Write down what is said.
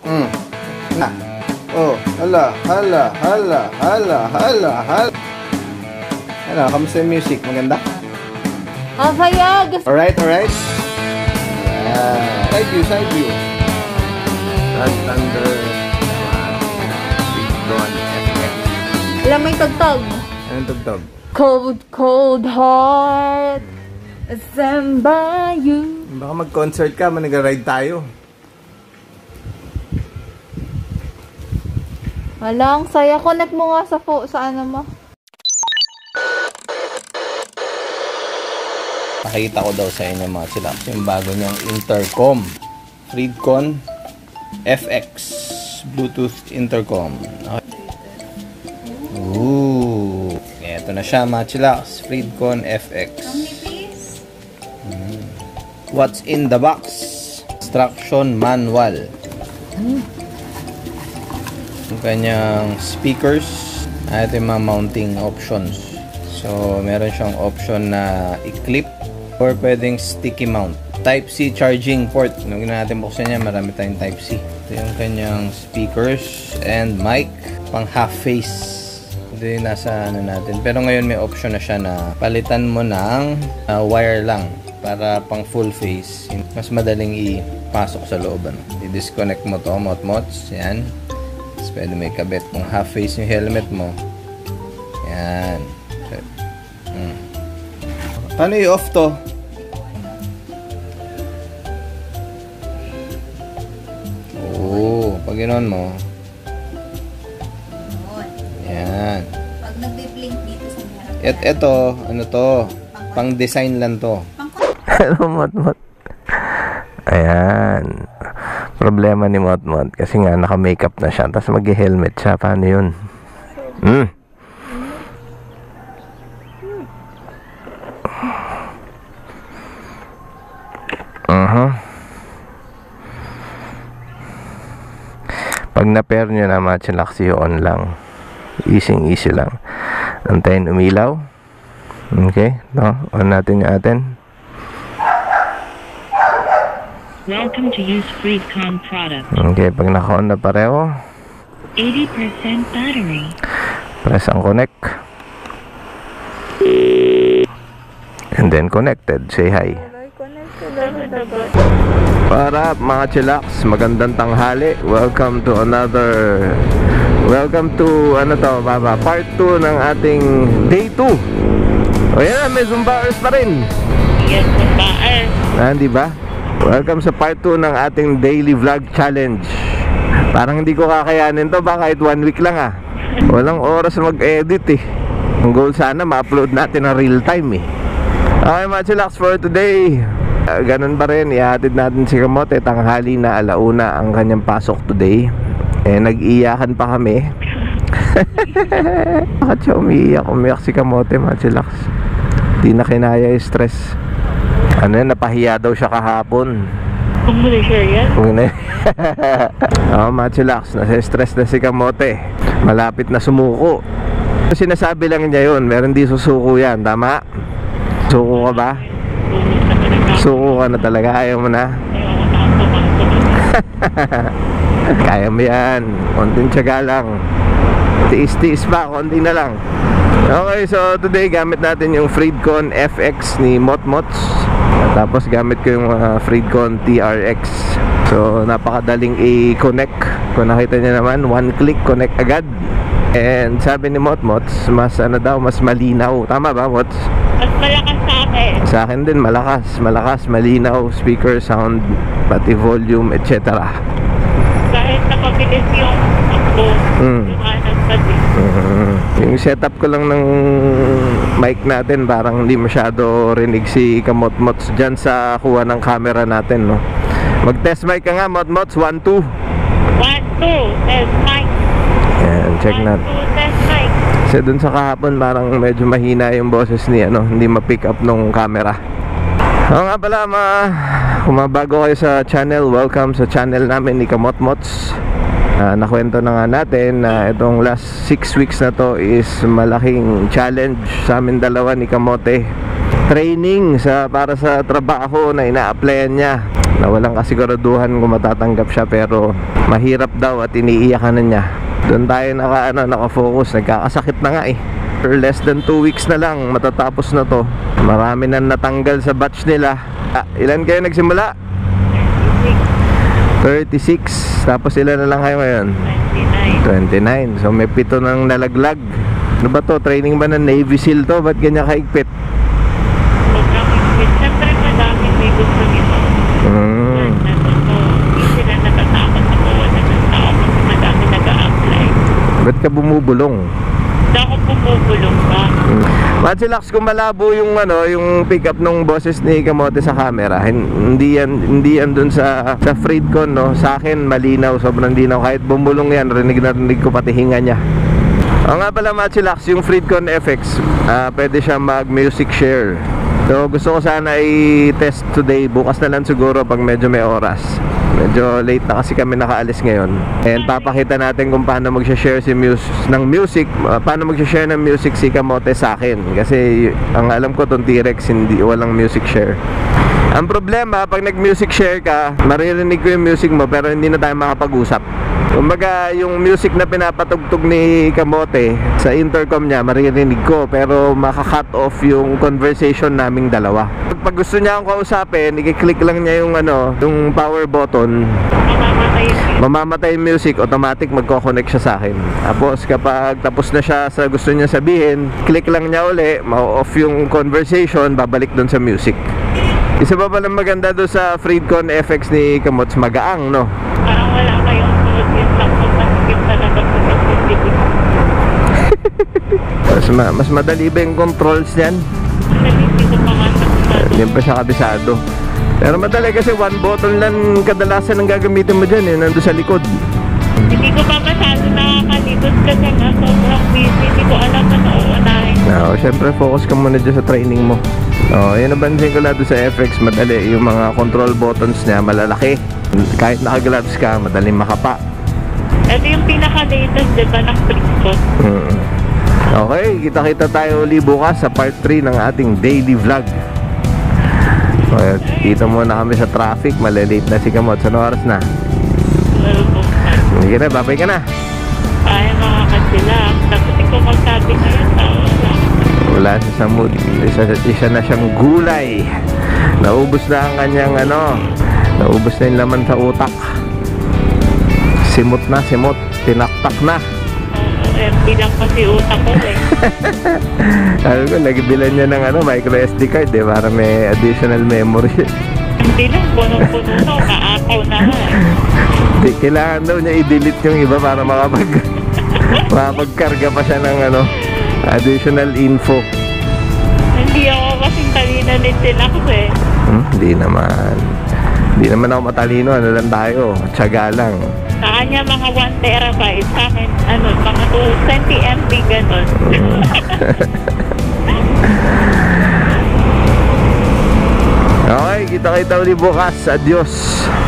Na. Oh, hala. Ano, kamusta yung music? Maganda? Ang saya! Alright. Yeah. Side view. That's under FREEDCONN FX. Alam mo yung tugtog? Anong tugtog? Cold heart, stand by you. Baka mag-concert ka, nag-ride tayo. Wala, ang saya. Connect mo nga sa ano mo. Pakita ko daw sa inyo mga sila yung bago niyang intercom. FREEDCONN FX Bluetooth intercom. Okay. Ooh. Ito na siya mga chillax. FREEDCONN FX. What's in the box? Instruction manual. Yung kanyang speakers. Ito yung mga mounting options. So, meron siyang option na i-clip or pwedeng sticky mount. Type-C charging port. Nung natin buksan niya, marami tayong Type-C. Ito yung kanyang speakers and mic. Pang half face. Ito yung nasa ano natin. Pero ngayon may option na siya na palitan mo ng wire lang para pang full face. Mas madaling ipasok sa loob. I-disconnect mo to, mot-mots. Yan. Tapos pwede may kabit kung half face yung helmet mo. Yan. Paano i-off to? Oo, pag ganoon mo. Yan. Pag nagbi-blink dito sa harap. Ito, ano to? Pang design lang to. Hello, Mot-Mot. Ayan. Problema ni Mot-Mot kasi nga naka-makeup na siya. Tapos mag-helmet siya. Paano yun? Pag na-pair nyo na mga chillax, on lang. Easy lang. Antayin umilaw. Okay. No? On natin yung atin. Welcome to use FREEDCONN product. Okay. Pag naka-on na pareho, 80% battery. press ang connect. And then connected. Say hi. Para mga chillax, magandang tanghali. Welcome to ano to, baba, part 2 ng ating day 2. O yan, may Zumbaers pa rin. Yes, Zumbaers. Di ba? Welcome sa part 2 ng ating daily vlog challenge. Parang hindi ko kakayanin to, baka kahit 1 week lang Walang oras mag-edit Ang goal sana ma-upload natin na real time Okay mga chillax, for today ganun pa rin, ihatid natin si Kamote. Tanghali na, alauna ang kanyang pasok today. Nag-iyakan pa kami. Bakit siya umiyak si Kamote mga chillax? Di na kinaya yung stress. Napahiya daw siya kahapon. Kung muna share yan? Mga chillax, nasa-stress na si Kamote. Malapit na sumuko. Sinasabi lang niya yun, meron di susuko yan, tama? Suko ka ba? Suko ka na talaga, ayaw mo na? Kaya mo yan, konting tiyaga lang. Tiis-tiis pa, konti na lang. Okay, so today gamit natin yung FREEDCONN FX ni Mot-Mots. Tapos gamit ko yung FREEDCONN TRX. So napakadaling i-connect. Kung nakita niyo naman, one click connect agad. And sabi ni Mot-Mots, mas mas malinaw. Tama ba, Mots? Mas malakas sa akin. Sa akin din, malakas, malinaw, speaker, sound, pati volume, etc. Kahit napabilis yung takbo, yung setup ko lang ng mic natin, parang hindi masyado rinig si Kamot-Mots dyan sa kuha ng camera natin, no? Mag-test mic ka nga, Mot-Mots, 1, 2. 1, 2, test mic. Ayan, check natin. 1, 2, test mic. Kasi dun sa kahapon, parang medyo mahina yung boses ni, hindi ma-pick up nung camera. Nga pala, kung bago kayo sa channel, welcome sa channel namin ni Kamot-Mots. Nakwento na nga natin na itong last 6 weeks na to is malaking challenge sa amin dalawa ni Kamote. Training para sa trabaho na ina-applyan niya. na walang kasiguraduhan kung matatanggap siya, pero mahirap daw at iniiyakan na niya. Doon tayo nakafocus. Nagkakasakit na nga eh. For less than 2 weeks na lang matatapos na to. Marami na natanggal sa batch nila. Ilan kayo nagsimula? 36. Tapos ilan na lang kayo ngayon? 29. So may 7 nang nalaglag. Ano ba to? Training ba ng Navy SEAL to? Ba't ganyan kaigpit? Siyempre madaming may gusto nito. Hindi sila natatakot na mawalan ng tao kasi madami nag-a-apply. Ba't ka bumubulong? Hindi ako bumubulong pa. Machilax, kung malabo yung yung pick up ng boses ni Kamote sa camera, hindi yan dun sa FREEDCON, no? Sa akin malinaw, sobrang linaw. Kahit bumulong yan, rinig na rinig ko pati hinga niya. Nga pala Machilax, yung FREEDCON FX, pwede siya mag music share. So gusto ko sana i-test today. Bukas na lang siguro pag medyo may oras. Medyo late na kasi kami nakaalis ngayon. And papakita natin kung paano mag-share ng music. Paano mag-share ng music si Kamote sa akin. Kasi ang alam ko tong T-Rex walang music share. Ang problema, pag nag-music share ka, maririnig ko yung music mo pero hindi na tayo makapag-usap. Kumbaga, yung music na pinapatugtog ni Kamote sa intercom niya, maririnig ko, pero maka-cut off yung conversation naming dalawa. Pag gusto niya akong kausapin, i-click lang niya yung yung power button, mamamatay yung music, automatic magko-connect siya sa akin. Tapos kapag tapos na siya sa gusto niya sabihin, click lang niya uli, ma-off yung conversation, babalik dun sa music. Isa pa palang maganda doon sa FREEDCON FX ni Kamots, magaang, no? Parang wala kayong tulad yung laptop na skip talaga sa pag-activity. Mas madali ba yung controls niyan? Hindi ko pa nga sabisado. Hindi pa siya kabisado. Pero madali kasi one button lang kadalasan ang gagamitin mo dyan, nandun sa likod. Hindi ko pa masyado nakakalikot kasi nga sobrang busy. Hindi ko alam na nauunahin. Siyempre focus ka muna dyan sa training mo. Yun nabansin ko lang doon sa FX, madali yung mga control buttons niya, malalaki. Kahit naka-gloves ka, madaling makapa. Ito yung pinaka-latest, diba, ng FREEDCON. Okay, kita-kita tayo uli bukas sa part 3 ng ating daily vlog. Dito muna kami sa traffic, malilate na si Kamot. Ano oras na? Sige na, babay ka na. Ay, mga kasila. Tapos ikaw magsabi ngayon, wala siya sa mood. Isa na siyang gulay. Naubos na ang kanyang naubos na yung laman sa utak. Simot na, simot. Tinaktak na. bilang kasi utak ko eh. Sabi ko, nagibilan niya ng micro SD card para may additional memory. Hindi lang, puno-puno na, kaakaw na nga Di, kailangan daw niya i-delete yung iba para makapagkarga pa siya ng additional info. Hindi ako kasing talino din sila ko eh. Hindi naman. Hindi naman ako matalino. Ano lang tayo? Tiyaga lang. Sa kanya mga 1 terabyte. Sa akin, mga 20 MB ganon. Okay, kita-kita ulit bukas. Adios.